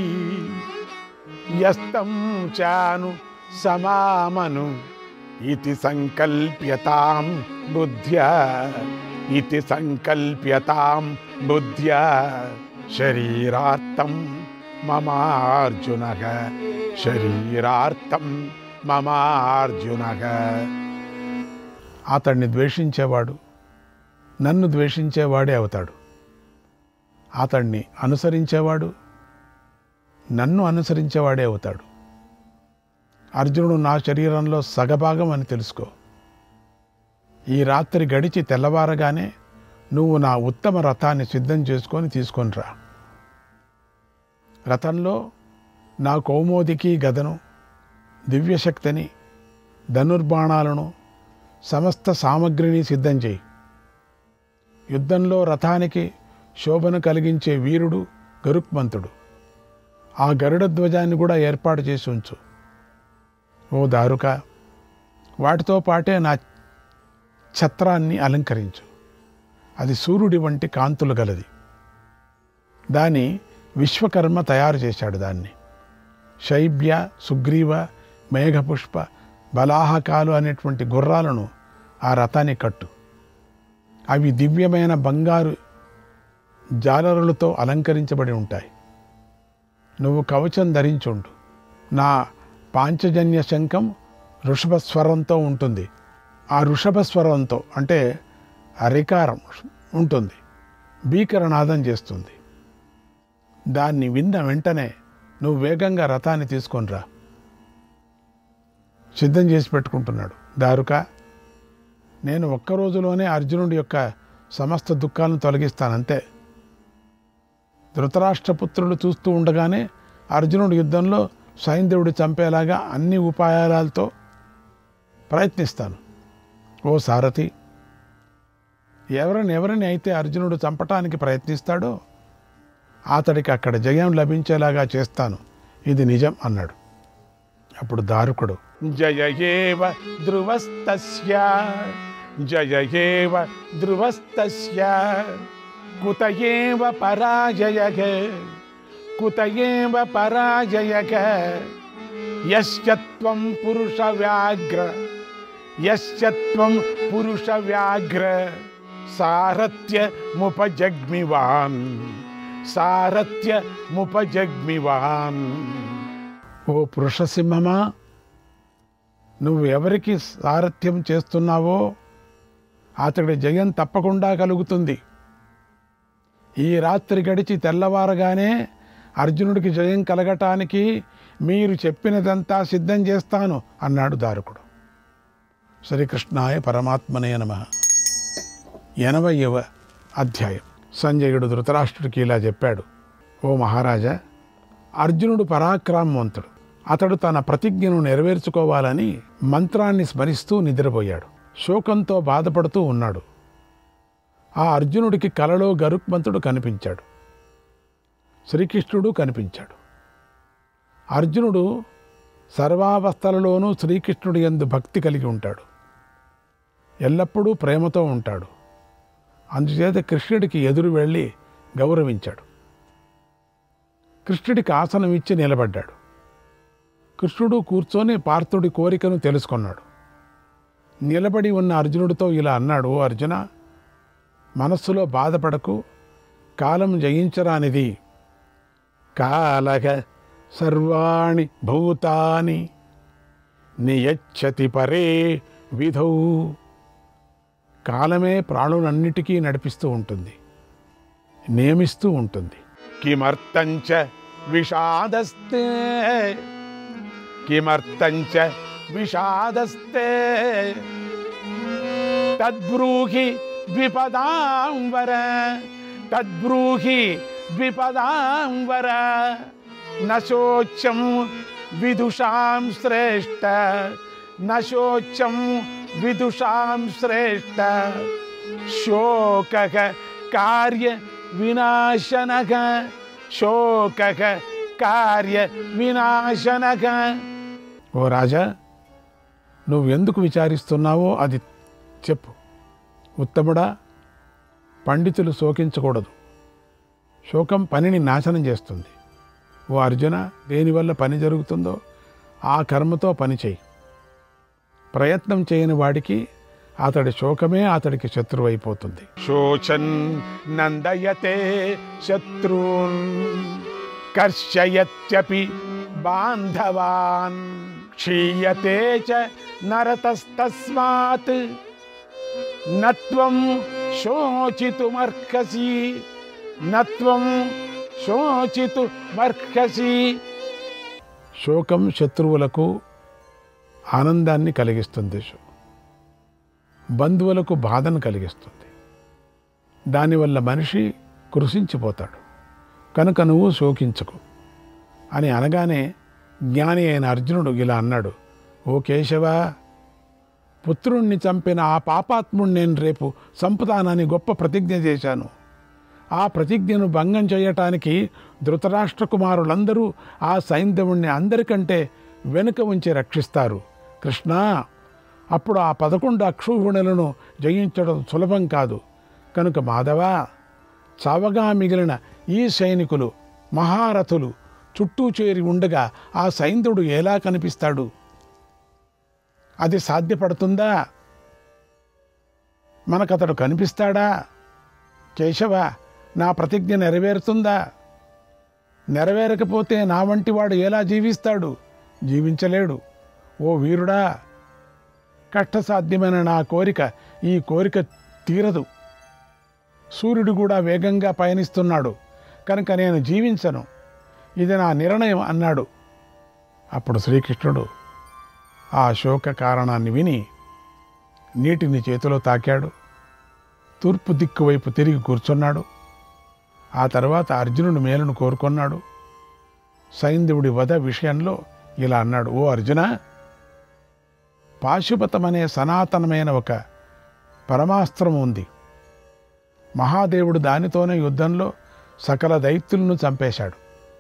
యస్తం చాను సమామను ఇతి సంకల్ప్యతాం బుద్ధ్యా, ఇతి సంకల్ప్యతాం బుద్ధ్యా శరీరార్థం మమార్జునః, శరీరార్థం మమార్జునః. అతన్ని ద్వేషించేవాడు నన్ను ద్వేషించేవాడే అవుతాడు. అతన్ని అనుసరించేవాడు నన్ను అనుసరించేవాడే అవుతాడు. అర్జునుడు నా శరీరంలో సగభాగం అని తెలుసుకో. ఈ రాత్రి గడిచి తెల్లవారగానే నువ్వు నా ఉత్తమ రథాన్ని సిద్ధం చేసుకొని తీసుకొని రా. రథంలో నా కౌమోదికి గదను, దివ్యశక్తిని, ధనుర్బాణాలను, సమస్త సామగ్రిని సిద్ధం చేయి. యుద్ధంలో రథానికి శోభను కలిగించే వీరుడు గరుక్మంతుడు. ఆ గరుడ ధ్వజాన్ని కూడా ఏర్పాటు చేసి ఉంచు. ఓ దారుక, వాటితో పాటే నా ఛత్రాన్ని అలంకరించు. అది సూర్యుడి వంటి కాంతులు గలది. దాని విశ్వకర్మ తయారు చేశాడు. దాన్ని శైబ్య, సుగ్రీవ, మేఘపుష్ప, బలాహకాలు అనేటువంటి గుర్రాలను ఆ రథాన్ని కట్టు. అవి దివ్యమైన బంగారు జాలరులతో అలంకరించబడి ఉంటాయి. నువ్వు కవచం ధరించుండు. నా పాంచజన్య శంఖం ఋషభస్వరంతో ఉంటుంది. ఆ ఋషభస్వరంతో అంటే అరికారం ఉంటుంది, భీకరనాదం చేస్తుంది. దాన్ని విన్న వెంటనే నువ్వు వేగంగా రథాన్ని తీసుకొని రా. సిద్ధం చేసి పెట్టుకుంటున్నాడు. దారుక, నేను ఒక్క రోజులోనే అర్జునుడి యొక్క సమస్త దుఃఖాలను తొలగిస్తానంతే. ధృతరాష్ట్రపుత్రులు చూస్తూ ఉండగానే అర్జునుడి యుద్ధంలో సైంధవుడి చంపేలాగా అన్ని ఉపాయాలతో ప్రయత్నిస్తాను. ఓ సారథి, ఎవరిని ఎవరిని అయితే అర్జునుడు చంపటానికి ప్రయత్నిస్తాడో అతడికి అక్కడ జయం లభించేలాగా చేస్తాను. ఇది నిజం అన్నాడు. అప్పుడు దారుకుడు, జయయేవ ధ్రువస్తస్య, జయయేవ ధ్రువస్తస్య, కుతయేవ పరాజయః, కుతయేవ పరాజయః, యస్య త్వం పురుష వ్యాఘ్ర, యస్య త్వం పురుష వ్యాఘ్ర, సారథ్య ముపజగ్మివాన్, సారథ్య ముపజగ్మివాన్. ఓ పురుషసింహమా, నువ్వు ఎవరికి సారథ్యం చేస్తున్నావో అతడి జయం తప్పకుండా కలుగుతుంది. ఈ రాత్రి గడిచి తెల్లవారగానే అర్జునుడికి జయం కలగటానికి మీరు చెప్పినదంతా సిద్ధం చేస్తాను అన్నాడు దారుకుడు. శ్రీకృష్ణాయ పరమాత్మనే నమః. ఎనభైవ అధ్యాయం. సంజయుడు ధృతరాష్ట్రుడికి ఇలా చెప్పాడు. ఓ మహారాజా, అర్జునుడు పరాక్రమవంతుడు. అతడు తన ప్రతిజ్ఞను నెరవేర్చుకోవాలని మంత్రాన్ని స్మరిస్తూ నిద్రపోయాడు. శోకంతో బాధపడుతూ ఉన్నాడు. ఆ అర్జునుడికి కలలో గరుక్మంతుడు కనిపించాడు. శ్రీకృష్ణుడు కనిపించాడు. అర్జునుడు సర్వావస్థలలోనూ శ్రీకృష్ణుడి యందు భక్తి కలిగి ఉంటాడు. ఎల్లప్పుడూ ప్రేమతో ఉంటాడు. అందుచేత కృష్ణుడికి ఎదురు వెళ్ళి గౌరవించాడు. కృష్ణుడికి ఆసనం ఇచ్చి నిలబడ్డాడు. కృష్ణుడు కూర్చొని పార్థుడి కోరికను తెలుసుకున్నాడు. నిలబడి ఉన్న అర్జునుడితో ఇలా అన్నాడు, ఓ అర్జున, మనస్సులో బాధపడకు, కాలం జయించరానిది. కాలగ సర్వాణి భూతాని నియచ్చతి పరే విధౌ. కాలమే ప్రాణులన్నిటికీ నడిపిస్తూ ఉంటుంది, నియమిస్తూ ఉంటుంది. కిమర్థంచ విషాదస్తే కిమర్థంచ విషాదస్తే తద్బ్రూహి ద్విపదాంబర తద్బ్రూహి ద్విపదాంబర నశోచ్యం విదుషాం శ్రేష్ఠ నశోచ్యం విదుషాం శ్రేష్ఠ శోకః కార్య వినాశనః శోకః కార్య వినాశనః. ఓ రాజా, నువ్వెందుకు విచారిస్తున్నావో అది చెప్పు. ఉత్తముడా, పండితులు శోకించకూడదు. శోకం పనిని నాశనం చేస్తుంది. ఓ అర్జున, దేనివల్ల పని జరుగుతుందో ఆ కర్మతో పని చేయి. ప్రయత్నం చేయని వాడికి అతడి శోకమే అతడికి శత్రువు అయిపోతుంది. శోచన్ నందయతే శత్రూన్ కర్షయత్యపి బాంధవాన్ క్షీయతే చ నరతస్తస్మాత్ నత్వం శోచితుమర్హసి నత్వం శోచితుమర్హసి. శోకం శత్రువులకు ఆనందాన్ని కలిగిస్తుంది, బంధువులకు బాధను కలిగిస్తుంది. దానివల్ల మనిషి కృషించిపోతాడు. కనుక నువ్వు శోకించకు అని అనగానే జ్ఞాని అయిన అర్జునుడు ఇలా అన్నాడు, ఓ కేశవ, పుత్రుణ్ణి చంపిన ఆ పాపాత్ముడిని నేను రేపు సంపుతానని గొప్ప ప్రతిజ్ఞ చేశాను. ఆ ప్రతిజ్ఞను భంగం చేయటానికి ధృతరాష్ట్ర కుమారులందరూ ఆ సైంధవుణ్ణి అందరికంటే వెనుక ఉంచి రక్షిస్తారు. కృష్ణ, అప్పుడు ఆ పదకొండు అక్షోహిణులను జయించడం సులభం కాదు. కనుక మాధవ, చావగా మిగిలిన ఈ సైనికులు మహారథులు చుట్టూ చేరి ఉండగా ఆ సైంధవుడు ఎలా కనిపిస్తాడు? అది సాధ్యపడుతుందా? మనకతడు కనిపిస్తాడా? కేశవ, నా ప్రతిజ్ఞ నెరవేరుతుందా? నెరవేరకపోతే నా వంటి వాడు ఎలా జీవిస్తాడు? జీవించలేడు. ఓ వీరుడా, కష్టసాధ్యమైన నా కోరిక ఈ కోరిక తీరదు. సూర్యుడు కూడా వేగంగా పయనిస్తున్నాడు, కనుక నేను జీవించను. ఇది నా నిర్ణయం అన్నాడు. అప్పుడు శ్రీకృష్ణుడు ఆ శోక కారణాన్ని విని నీటిని చేతిలో తాకాడు. తూర్పు దిక్కు వైపు తిరిగి కూర్చున్నాడు. ఆ తర్వాత అర్జునుడు మేలును కోరుకున్నాడు. సైంధవుడి వధ విషయంలో ఇలా అన్నాడు, ఓ అర్జున, పాశుపతం అనే సనాతనమైన ఒక పరమాస్త్రం ఉంది. మహాదేవుడు దానితోనే యుద్ధంలో సకల దైత్యులను చంపేశాడు.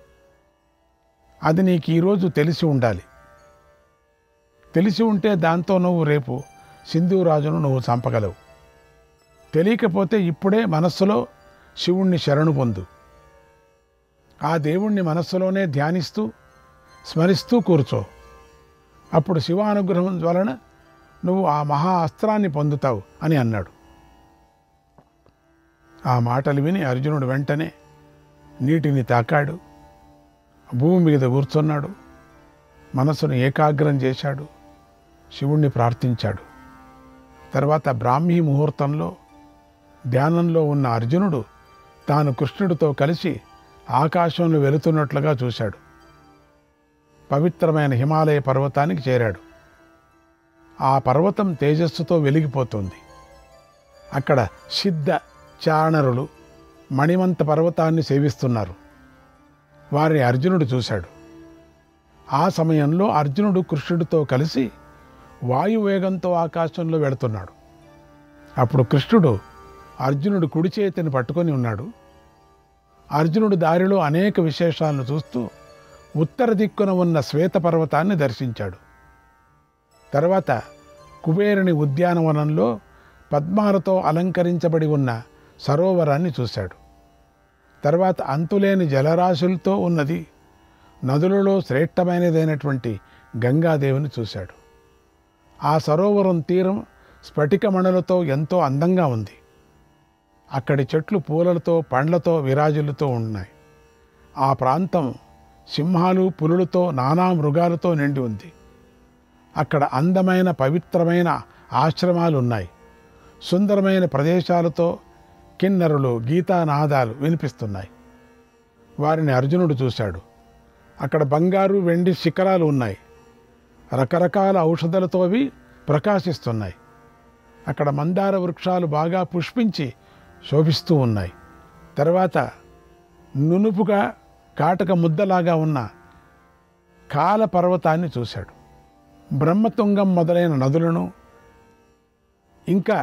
అది నీకు ఈరోజు తెలిసి ఉండాలి. తెలిసి ఉంటే దాంతో నువ్వు రేపు సింధురాజును నువ్వు చంపగలవు. తెలియకపోతే ఇప్పుడే మనస్సులో శివుణ్ణి శరణు పొందు. ఆ దేవుణ్ణి మనస్సులోనే ధ్యానిస్తూ స్మరిస్తూ కూర్చో. అప్పుడు శివానుగ్రహం వలన నువ్వు ఆ మహా అస్త్రాన్ని పొందుతావు అని అన్నాడు. ఆ మాటలు విని అర్జునుడు వెంటనే నీటిని తాకాడు. భూమి మీద కూర్చున్నాడు. మనసును ఏకాగ్రం చేశాడు. శివుణ్ణి ప్రార్థించాడు. తర్వాత బ్రాహ్మీ ముహూర్తంలో ధ్యానంలో ఉన్న అర్జునుడు తాను కృష్ణుడితో కలిసి ఆకాశంలో వెళుతున్నట్లుగా చూశాడు. పవిత్రమైన హిమాలయ పర్వతానికి చేరాడు. ఆ పర్వతం తేజస్సుతో వెలిగిపోతుంది. అక్కడ సిద్ధ చారణరులు మణిమంత పర్వతాన్ని సేవిస్తున్నారు. వారిని అర్జునుడు చూశాడు. ఆ సమయంలో అర్జునుడు కృష్ణుడితో కలిసి వాయువేగంతో ఆకాశంలో వెళుతున్నాడు. అప్పుడు కృష్ణుడు అర్జునుడు కుడి చేతిని పట్టుకొని ఉన్నాడు. అర్జునుడు దారిలో అనేక విశేషాలను చూస్తూ ఉత్తర దిక్కున ఉన్న శ్వేత పర్వతాన్ని దర్శించాడు. తర్వాత కుబేరుని ఉద్యానవనంలో పద్మాలతో అలంకరించబడి ఉన్న సరోవరాన్ని చూశాడు. తర్వాత అంతులేని జలరాశులతో ఉన్నది నదులలో శ్రేష్టమైనదైనటువంటి గంగాదేవిని చూశాడు. ఆ సరోవరం తీరం స్ఫటికమణులతో ఎంతో అందంగా ఉంది. అక్కడి చెట్లు పూలతో పండ్లతో విరాజిల్లుతూ ఉన్నాయి. ఆ ప్రాంతం సింహాలు పులులతో నానా మృగాలతో నిండి ఉంది. అక్కడ అందమైన పవిత్రమైన ఆశ్రమాలు ఉన్నాయి. సుందరమైన ప్రదేశాలతో కిన్నరులు గీతానాదాలు వినిపిస్తున్నాయి. వారిని అర్జునుడు చూశాడు. అక్కడ బంగారు వెండి శిఖరాలు ఉన్నాయి. రకరకాల ఔషధాలతో అవి ప్రకాశిస్తున్నాయి. అక్కడ మందార వృక్షాలు బాగా పుష్పించి శోభిస్తూ ఉన్నాయి. తర్వాత నునుపుగా కాటక ముద్దలాగా ఉన్న కాల పర్వతాన్ని చూశాడు. బ్రహ్మతుంగం మొదలైన నదులను ఇంకా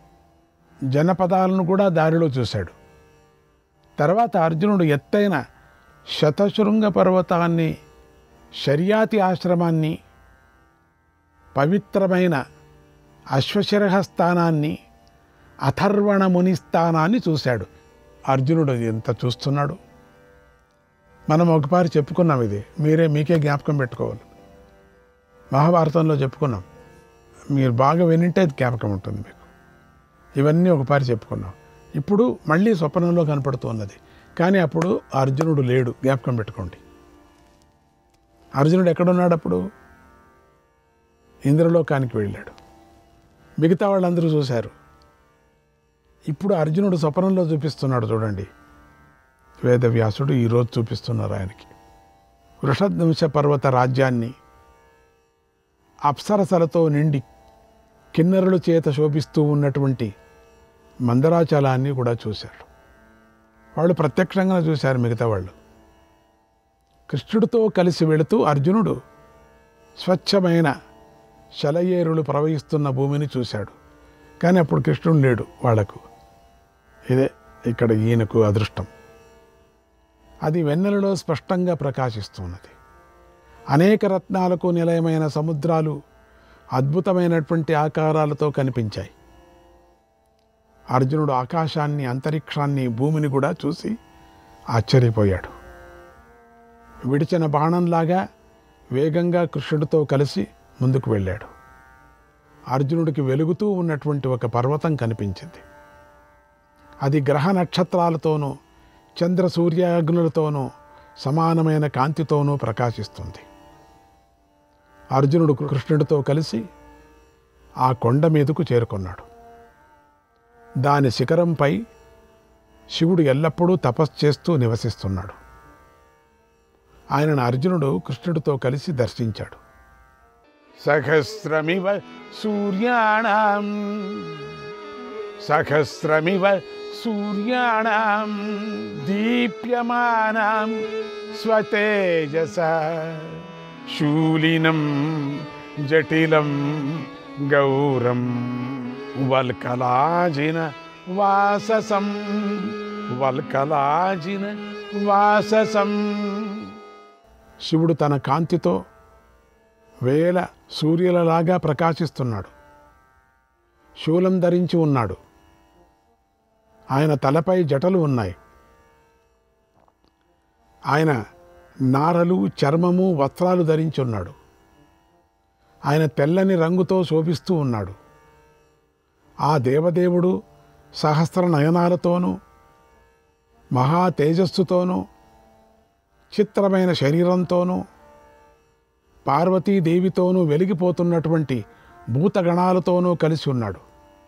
జనపదాలను కూడా దారిలో చూశాడు. తర్వాత అర్జునుడు ఎత్తైన శతశృంగ పర్వతాన్ని, శర్యాతి ఆశ్రమాన్ని, పవిత్రమైన అశ్వశిరహ స్థానాన్ని, అథర్వణ ముని స్థానాన్ని చూశాడు. అర్జునుడు ఎంత చూస్తున్నాడు. మనం ఒకసారి చెప్పుకున్నాం, ఇది మీరే మీకే జ్ఞాపకం పెట్టుకోవాలి. మహాభారతంలో చెప్పుకున్నాం. మీరు బాగా వినింటే జ్ఞాపకం ఉంటుంది మీకు. ఇవన్నీ ఒకసారి చెప్పుకున్నాం. ఇప్పుడు మళ్ళీ స్వప్నంలో కనపడుతూ ఉన్నది. కానీ అప్పుడు అర్జునుడు లేడు, జ్ఞాపకం పెట్టుకోండి. అర్జునుడు ఎక్కడున్నాడు అప్పుడు? ఇంద్రలోకానికి వెళ్ళాడు. మిగతా వాళ్ళందరూ చూశారు. ఇప్పుడు అర్జునుడు స్వప్నంలో చూపిస్తున్నాడు. చూడండి, వేదవ్యాసుడు ఈరోజు చూపిస్తున్నారు ఆయనకి వృషధ్వంస పర్వత రాజ్యాన్ని, అప్సరసలతో నిండి కిన్నరుల చేత శోభిస్తూ ఉన్నటువంటి మందరాచలాన్ని కూడా చూశాడు. వాళ్ళు ప్రత్యక్షంగా చూశారు మిగతా వాళ్ళు. కృష్ణుడితో కలిసి వెళుతూ అర్జునుడు స్వచ్ఛమైన శలయేరులు ప్రవహిస్తున్న భూమిని చూశాడు. కానీ అప్పుడు కృష్ణుడు లేడు వాళ్లకు. ఇదే ఇక్కడ ఈయనకు అదృష్టం. అది వెన్నెలలో స్పష్టంగా ప్రకాశిస్తున్నది. అనేక రత్నాలకు నిలయమైన సముద్రాలు అద్భుతమైనటువంటి ఆకారాలతో కనిపించాయి. అర్జునుడు ఆకాశాన్ని, అంతరిక్షాన్ని, భూమిని కూడా చూసి ఆశ్చర్యపోయాడు. విడిచిన బాణంలాగా వేగంగా కృష్ణుడితో కలిసి ముందుకు వెళ్ళాడు. అర్జునుడికి వెలుగుతూ ఉన్నటువంటి ఒక పర్వతం కనిపించింది. అది గ్రహ నక్షత్రాలతోనూ చంద్ర సూర్యాగ్నులతోనూ సమానమైన కాంతితోనూ ప్రకాశిస్తుంది. అర్జునుడు కృష్ణుడితో కలిసి ఆ కొండ మీదకు చేరుకున్నాడు. దాని శిఖరంపై శివుడు ఎల్లప్పుడూ తపస్సు చేస్తూ నివసిస్తున్నాడు. ఆయనను అర్జునుడు కృష్ణుడితో కలిసి దర్శించాడు. సహస్రమివ సూర్యాణం సహస్రమివ సూర్యాణం దీప్యమానం స్వతేజస శూలినం జటిలం గౌరం వల్కలాజిన వాససం వల్కలాజిన వాససం. శివుడు తన కాంతితో వేల సూర్యులలాగా ప్రకాశిస్తున్నాడు. శూలం ధరించి ఉన్నాడు. ఆయన తలపై జటలు ఉన్నాయి. ఆయన నారలు, చర్మము, వస్త్రాలు ధరించి ఉన్నాడు. ఆయన తెల్లని రంగుతో శోభిస్తూ ఉన్నాడు. ఆ దేవదేవుడు సహస్ర నయనాలతోనూ మహా తేజస్సుతోనూ చిత్రమైన శరీరంతోనూ పార్వతీదేవితోనూ వెలిగిపోతున్నటువంటి భూతగణాలతోనూ కలిసి ఉన్నాడు.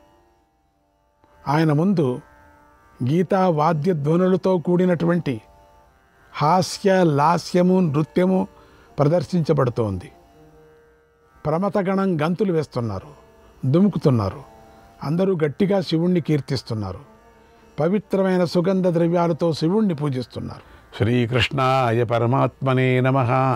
ఆయన ముందు గీతా వాద్యధ్వనులతో కూడినటువంటి హాస్య, లాస్యము, నృత్యము ప్రదర్శించబడుతోంది. ప్రమథగణం గంతులు వేస్తున్నారు, దుముకుతున్నారు. అందరూ గట్టిగా శివుణ్ణి కీర్తిస్తున్నారు. పవిత్రమైన సుగంధ ద్రవ్యాలతో శివుణ్ణి పూజిస్తున్నారు. శ్రీకృష్ణాయ పరమాత్మనే నమః.